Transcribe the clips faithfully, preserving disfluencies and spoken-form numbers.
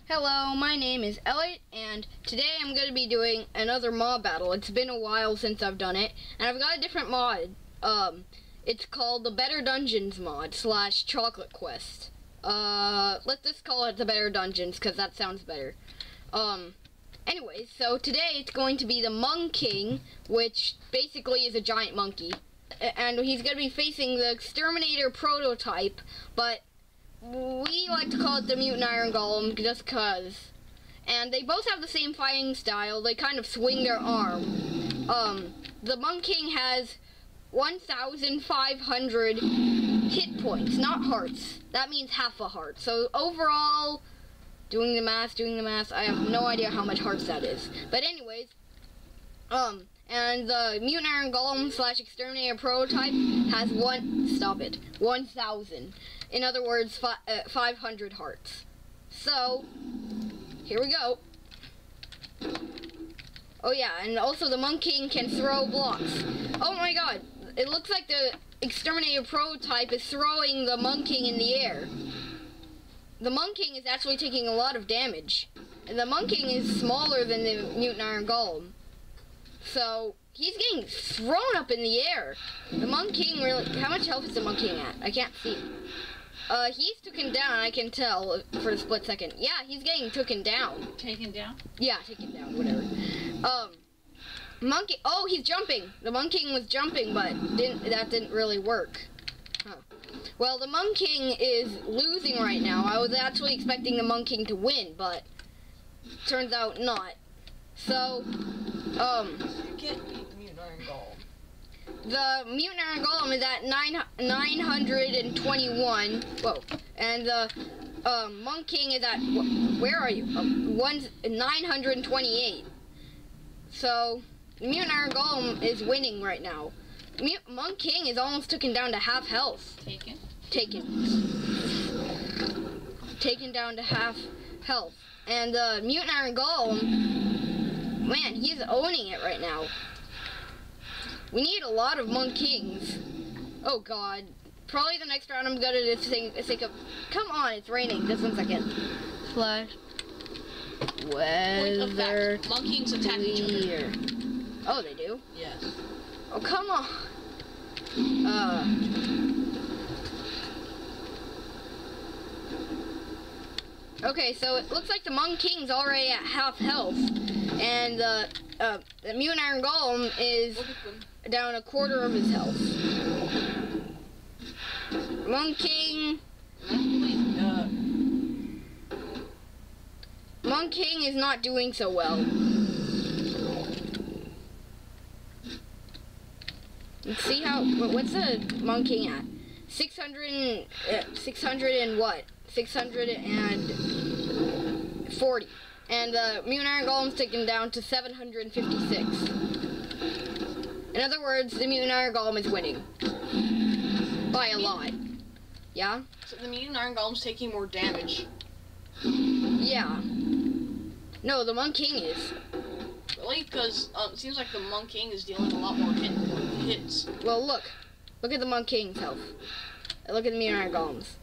Hello, my name is Elliot, and today I'm going to be doing another mod battle. It's been a while since I've done it, and I've got a different mod. Um, it's called the Better Dungeons mod slash Chocolate Quest. Uh, let's just call it the Better Dungeons, because that sounds better. Um, anyways, so today it's going to be the Monk King, which basically is a giant monkey. And he's going to be facing the Exterminator prototype, but we like to call it the Mutant Iron Golem just cause. And they both have the same fighting style. They kind of swing their arm. Um, the Monk King has one thousand five hundred hit points, not hearts. That means half a heart. So overall, doing the math, doing the math, I have no idea how much hearts that is. But anyways, um, and the Mutant Iron Golem slash Exterminator prototype has one, stop it, one thousand. In other words, fi uh, five hundred hearts. So, here we go. Oh yeah, and also the Monk King can throw blocks. Oh my god, it looks like the Exterminator prototype is throwing the Monk King in the air. The Monk King is actually taking a lot of damage. And the Monk King is smaller than the Mutant Iron Golem. So, he's getting thrown up in the air. The Monk King really... How much health is the Monk King at? I can't see. Uh, he's taken down, I can tell, for a split second. Yeah, he's getting taken down. Taken down? Yeah, taken down, whatever. Um, Monkey... Oh, he's jumping. The Monk King was jumping, but didn't that didn't really work. Huh. Well, the Monk King is losing right now. I was actually expecting the Monk King to win, but turns out not. So, um... You can't beat the Mutant Iron Golem. The Mutant Iron Golem is at nine nine hundred twenty-one. Whoa, and the uh, Monk King is at wh where are you? Um, one nine hundred twenty-eight. So the Mutant Iron Golem is winning right now. Mu Monk King is almost taken down to half health. Taken. Taken. Taken down to half health, and the Mutant Iron Golem, man, he's owning it right now. We need a lot of Monk Kings. Oh god. Probably the next round I'm gonna just think, think of... Come on, it's raining. Just one second. Slash. Weather. Monk Kings attack each other. Oh, they do? Yes. Oh, come on. Uh. Okay, so it looks like the Monk King's already at half health. And the, uh, the Mutant Iron Golem is down a quarter of his health. Monk King... Uh, Monk King is not doing so well. Let's see how... What's the Monk King at? six hundred... Uh, six hundred and what? six hundred forty. And the Mutant Iron Golem's taken down to seven hundred fifty-six. In other words, the Mutant Iron Golem is winning. By a lot. Yeah? So the Mutant Iron Golem's taking more damage. Yeah. No, the Monk King is. Really? Because um, it seems like the Monk King is dealing a lot more hit hits. Well, look. Look at the Monk King's health. And look at the Mutant Iron Golem's.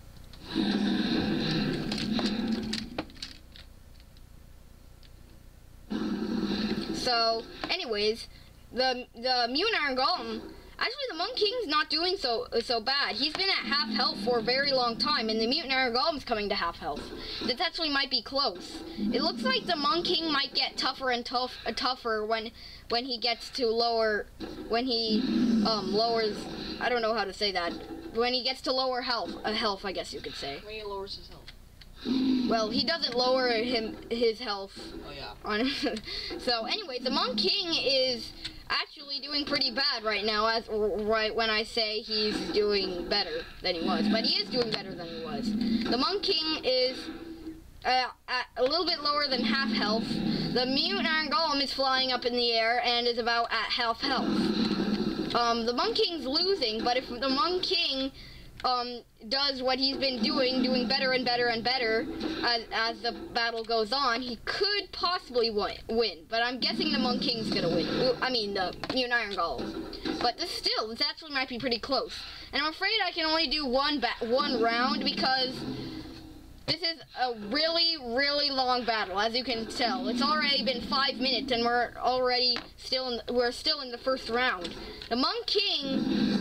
So, anyways, the the Mutant Iron Golem, actually the Monk King's not doing so so bad. He's been at half health for a very long time, and the Mutant Iron Golem's coming to half health. This actually might be close. It looks like the Monk King might get tougher and tough uh, tougher when when he gets to lower when he um lowers. I don't know how to say that. When he gets to lower health, uh, health, I guess you could say. When he lowers his health. Well, he doesn't lower him his health. Oh yeah. On him. So anyway, the Monk King is actually doing pretty bad right now. As right when I say he's doing better than he was, but he is doing better than he was. The Monk King is uh, at a little bit lower than half health. The Mutant Iron Golem is flying up in the air and is about at half health. Um, the Monk King's losing, but if the Monk King um, does what he's been doing, doing better and better and better as, as the battle goes on, he could possibly win. But I'm guessing the Monk King's gonna win. I mean, the Mutant Iron Golem. But this still, this actually might be pretty close. And I'm afraid I can only do one ba one round because This is a really, really long battle, as you can tell. It's already been five minutes, and we're already still in, we're still in the first round. The Monk King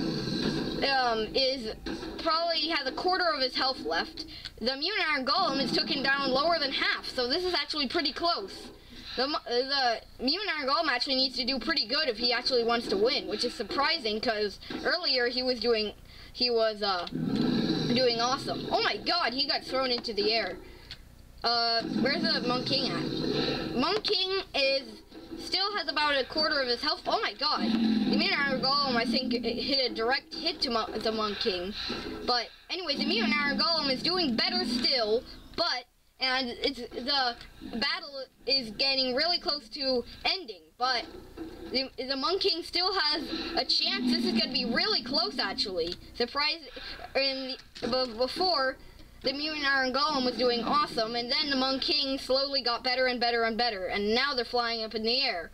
um, is probably has a quarter of his health left. The Mutant Iron Golem is taken down lower than half, so this is actually pretty close. The, the Mutant Iron Golem actually needs to do pretty good if he actually wants to win, which is surprising because earlier he was doing he was uh. doing awesome. Oh my god, he got thrown into the air. Uh, where's the Monk King at? Monk King is still has about a quarter of his health. Oh my god. The Mutant Iron Golem, I think, hit a direct hit to Mon the Monk King. But anyways, the Mutant Iron Golem is doing better still, but, and it's the battle is getting really close to ending, but The, the Monk King still has a chance. This is going to be really close, actually. Surprise! In the, before, the Mutant Iron Golem was doing awesome, and then the Monk King slowly got better and better and better, and now they're flying up in the air.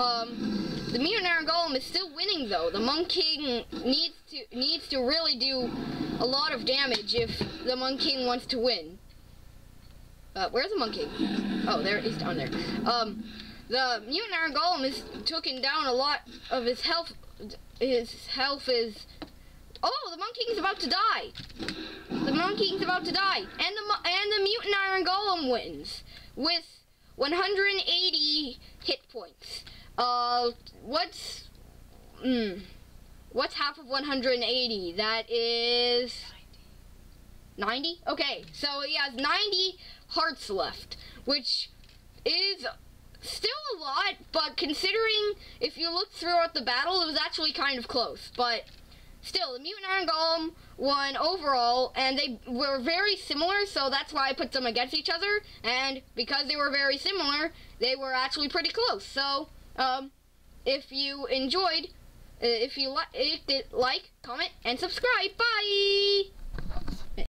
Um, the Mutant Iron Golem is still winning, though. The Monk King needs to needs to really do a lot of damage if the Monk King wants to win. Uh, where's the Monk King? Oh, there he's down there. Um. The Mutant Iron Golem is taking down a lot of his health. His health is... Oh, the Monk King is about to die. The Monk King is about to die. And the, and the Mutant Iron Golem wins with one hundred eighty hit points. Uh, what's... Hmm. What's half of one hundred eighty? That is... ninety? Okay, so he has ninety hearts left, which is... still a lot, but considering if you look throughout the battle, it was actually kind of close. But still, the Mutant Iron Golem won overall, and they were very similar, so that's why I put them against each other. And because they were very similar, they were actually pretty close. So, um, if you enjoyed, uh, if you li liked it, like, comment, and subscribe.